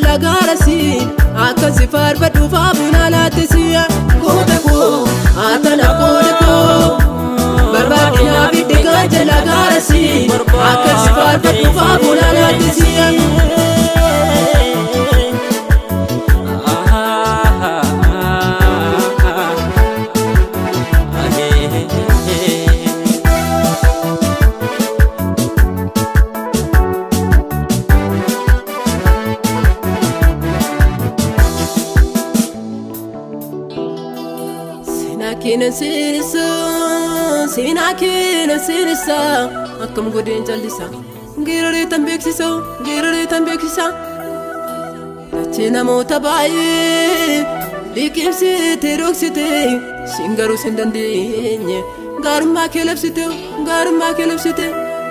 jala garasi akka sifar badu faabuna laatisiya goota koo atana koode koo barbaadina biddiga jala garasi akka sifar badu faabuna laatisiya Sina sirisa akkam godeen jallisa geeraree tan beeksisa dachee namoota baay'ee liqimsite dhoksite siin garuu sin dandeenye gaarummaa kee labsite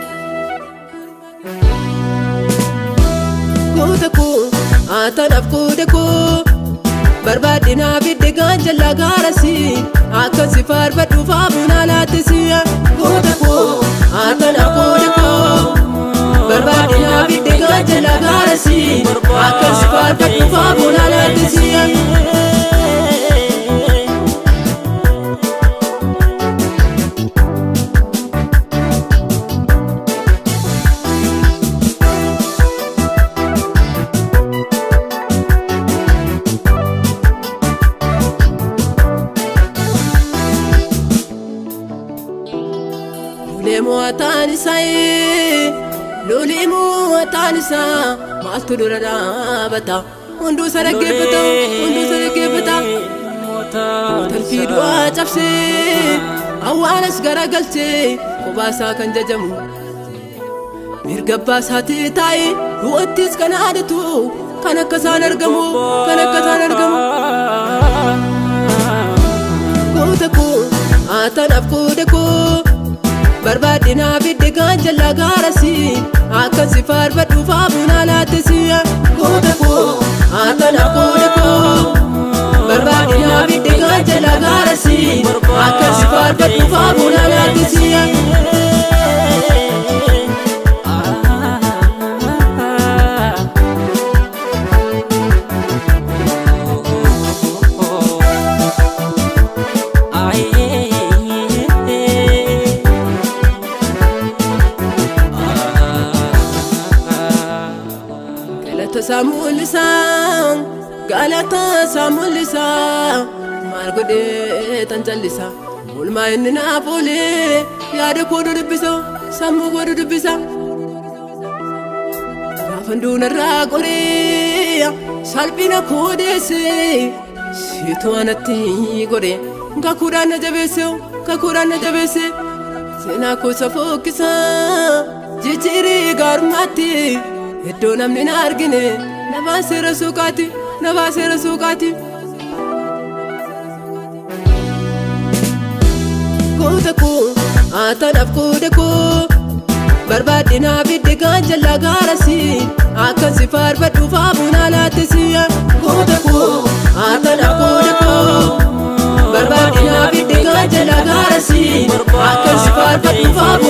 goota koo atanaaf koode koo barbaadina biddiga jala garasi akka sifar badu faabuna laatisiya goota koo atana koode koo barbaadina biddiga jala garasi akka sifar badu faabuna laatisiya Lolemu atanisa maltu durada bata undu saragebata talfidu acapse awanas garagalche kobasa kan jajamu mirgabbasati tai du'attis kan adatu kan akkasan argamu goota koo atanaaf koode koo barbaadina biddiga jala garasi akka sifar badu faabuna laatisiya goota koo atanaaf koode koo barbaadina biddiga jala garasi akka sifar badu faabuna laatisiya galata samulisa margode tan jallisa ulma inni naafole yaada koodu dubbisa sammuu koodu dubbisa gaafanduna irraa qoree salphina koodeesse situ anatti godhe kakuudhaan na jabeesse seenaa koosa fokkisa jijjiirii gaarummaatti iddoo namni na argine nabaasera suuqaati goota koo atanaaf koode koo barbaadina biddiga jala garasi akka sifar badu faabuna laatisiya goota koo atanaaf koode koo barbaadina biddiga jala garasi akka sifar badu faabuna